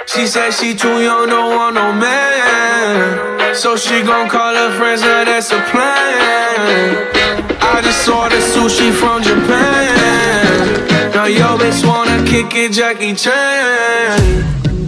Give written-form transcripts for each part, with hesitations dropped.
She said she too young, don't want no man, so she gon' call her friends, now that's a plan. I just ordered sushi from Japan. Now yo bitch wanna kick it, Jackie Chan.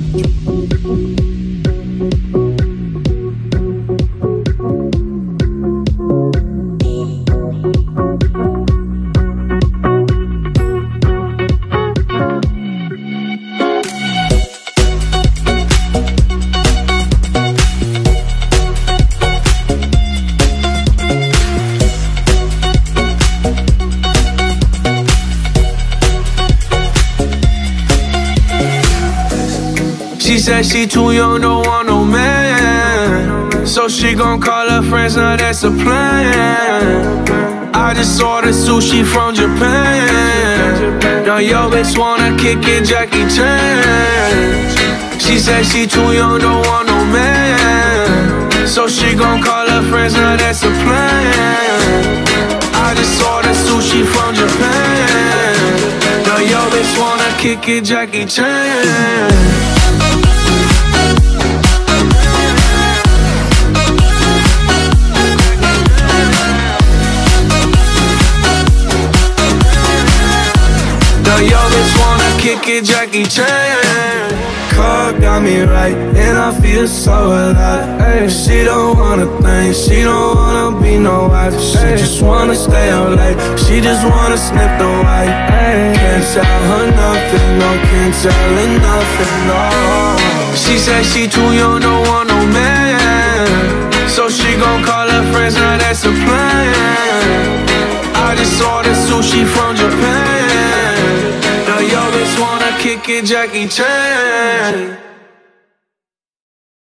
She said she too young, don't want no man, so she gon' call her friends, now that's a plan. I just ordered sushi from Japan. Now yo bitch wanna kick it, Jackie Chan. She said she too young, don't want no man, so she gon' call her friends, now that's a plan. I just ordered sushi from Japan. Now yo bitch wanna kick it, Jackie Chan. Yo bitch wanna kick it, Jackie Chan. Car got me right, and I feel so alive. Ay, she don't wanna think, she don't wanna be no wife. She just wanna stay up late, she just wanna snip the white. Ay, can't tell her nothing, no, can't tell her nothing, no. She said she too young, don't want no man, so she gon' call her friends, now that's a plan. I just ordered sushi from Japan. Yo bitch wanna kick it, Jackie Chan.